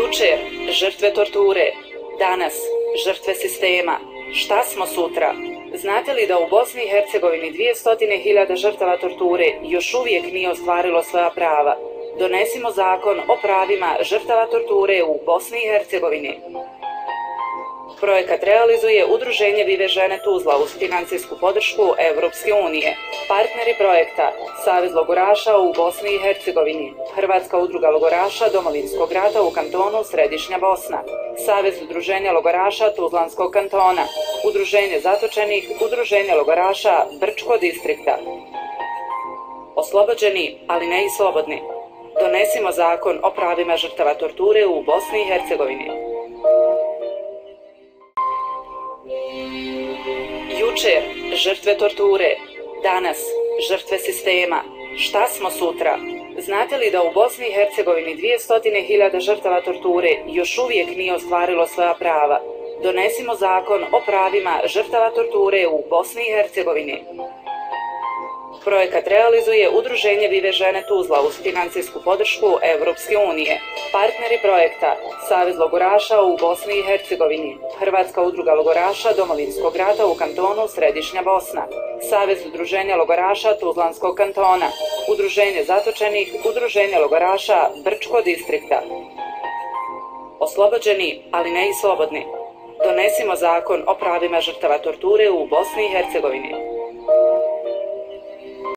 Jučer žrtve torture, danas žrtve sistema. Šta smo sutra? Znate li da u Bosni i Hercegovini 200.000 žrtava torture još uvijek nije ostvarilo svoja prava? Donesimo zakon o pravima žrtava torture u Bosni i Hercegovini. Projekat realizuje Udruženje Vive žene Tuzla uz financijsku podršku Evropske unije. Partneri projekta: Savez logoraša u Bosni i Hercegovini, Hrvatska udruga logoraša Domovinskog rata u kantonu Središnja Bosna, Savez udruženja logoraša Tuzlanskog kantona, Udruženje zatočenih, Udruženje logoraša Brčko distrikta. Oslobođeni, ali ne i slobodni. Donesimo zakon o pravima žrtava torture u Bosni i Hercegovini. Jučer žrtve torture, danas žrtve sistema. Šta smo sutra? Znate li da u Bosni i Hercegovini 200.000 žrtava torture još uvijek nije ostvarilo svoja prava? Donesimo zakon o pravima žrtava torture u Bosni i Hercegovini. Projekat realizuje Udruženje Vive žene Tuzla uz financijsku podršku Evropske unije. Partneri projekta: Savez logoraša u Bosni i Hercegovini, Hrvatska udruga logoraša Domovinskog rata u kantonu Središnja Bosna, Savez udruženja logoraša Tuzlanskog kantona, Udruženje zatočenih, Udruženje logoraša Brčko distrikta. Oslobođeni, ali ne i slobodni. Donesimo zakon o pravima žrtava torture u Bosni i Hercegovini.